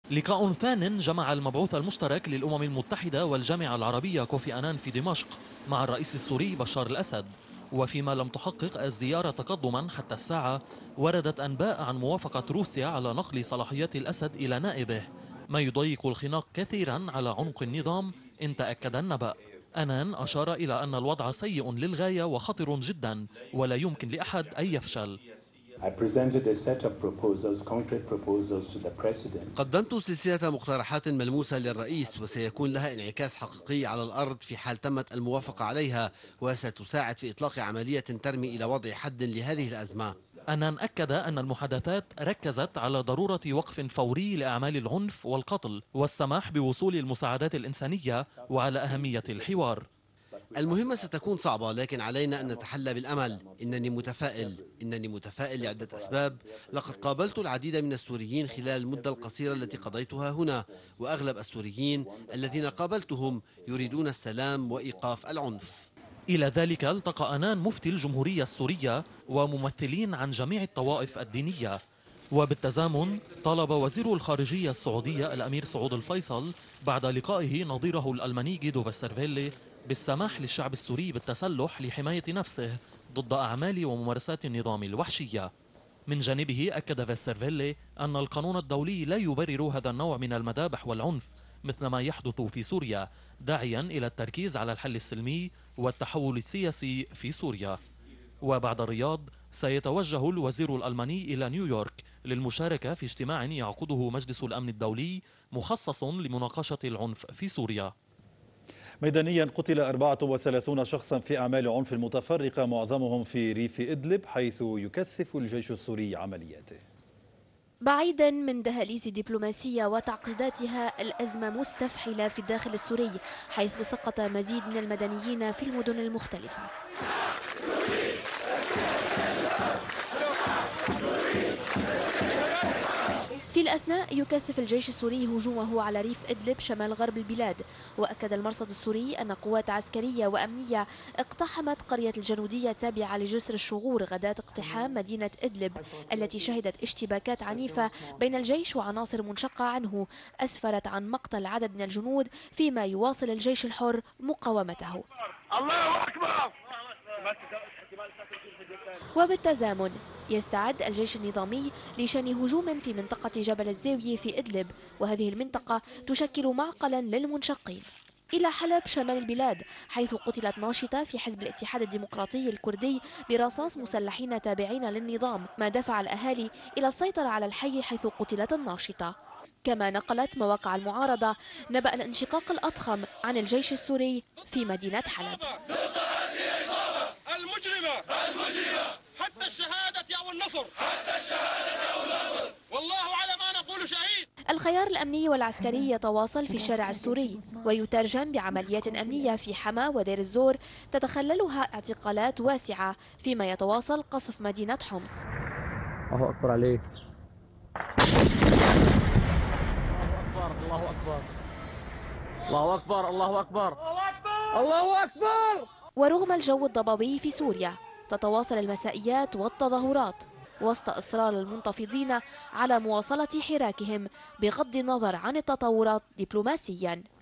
لقاء ثان جمع المبعوث المشترك للأمم المتحدة والجامعة العربية كوفي أنان في دمشق مع الرئيس السوري بشار الأسد. وفيما لم تحقق الزيارة تقدما حتى الساعة، وردت أنباء عن موافقة روسيا على نقل صلاحيات الأسد إلى نائبه، ما يضيق الخناق كثيرا على عنق النظام إن تأكد النبأ. أنان أشار إلى أن الوضع سيء للغاية وخطر جدا، ولا يمكن لأحد أن يفشل. قدمت سلسلة مقترحات ملموسة للرئيس، وسيكون لها انعكاس حقيقي على الأرض في حال تمت الموافقة عليها، وستساعد في إطلاق عملية ترمي إلى وضع حد لهذه الأزمة. أنان أكد أن المحادثات ركزت على ضرورة وقف فوري لأعمال العنف والقتل والسماح بوصول المساعدات الإنسانية، وعلى أهمية الحوار. المهمة ستكون صعبة، لكن علينا أن نتحلى بالأمل. إنني متفائل لعدة أسباب. لقد قابلت العديد من السوريين خلال المدة القصيرة التي قضيتها هنا، وأغلب السوريين الذين قابلتهم يريدون السلام وإيقاف العنف. إلى ذلك التقى أنان مفتي الجمهورية السورية وممثلين عن جميع الطوائف الدينية. وبالتزامن طالب وزير الخارجية السعودية الأمير سعود الفيصل بعد لقائه نظيره الألماني غيدو فيسترفيلي بالسماح للشعب السوري بالتسلح لحماية نفسه ضد أعمال وممارسات النظام الوحشية. من جانبه أكد فيسترفيلي أن القانون الدولي لا يبرر هذا النوع من المذابح والعنف مثل ما يحدث في سوريا، داعيا إلى التركيز على الحل السلمي والتحول السياسي في سوريا. وبعد الرياض سيتوجه الوزير الألماني إلى نيويورك للمشاركة في اجتماع يعقده مجلس الأمن الدولي مخصص لمناقشة العنف في سوريا. ميدانيا قتل 34 شخصا في أعمال عنف متفرقة معظمهم في ريف إدلب، حيث يكثف الجيش السوري عملياته. بعيدا من دهاليز دبلوماسية وتعقيداتها، الأزمة مستفحلة في الداخل السوري، حيث سقط مزيد من المدنيين في المدن المختلفة. في الأثناء يكثف الجيش السوري هجومه على ريف إدلب شمال غرب البلاد، وأكد المرصد السوري أن قوات عسكرية وأمنية اقتحمت قرية الجنودية التابعة لجسر الشغور غداة اقتحام مدينة إدلب التي شهدت اشتباكات عنيفة بين الجيش وعناصر منشقة عنه أسفرت عن مقتل عدد من الجنود، فيما يواصل الجيش الحر مقاومته. الله أكبر. وبالتزامن يستعد الجيش النظامي لشن هجوم في منطقة جبل الزاوية في إدلب، وهذه المنطقة تشكل معقلا للمنشقين. إلى حلب شمال البلاد، حيث قتلت ناشطة في حزب الاتحاد الديمقراطي الكردي برصاص مسلحين تابعين للنظام، ما دفع الأهالي إلى السيطرة على الحي حيث قتلت الناشطة. كما نقلت مواقع المعارضة نبأ الانشقاق الأضخم عن الجيش السوري في مدينة حلب. المجرمة حتى الشهادة أو النصر، والله على ما نقول شهيد. الخيار الأمني والعسكري يتواصل في الشارع السوري، ويترجم بعمليات أمنية في حما ودير الزور تتخللها اعتقالات واسعة، فيما يتواصل قصف مدينة حمص. الله أكبر عليك. الله أكبر الله أكبر الله أكبر الله أكبر الله أكبر. ورغم الجو الضبابي في سوريا، تتواصل المسائيات والتظاهرات وسط إصرار المنتفضين على مواصلة حراكهم بغض النظر عن التطورات دبلوماسيا.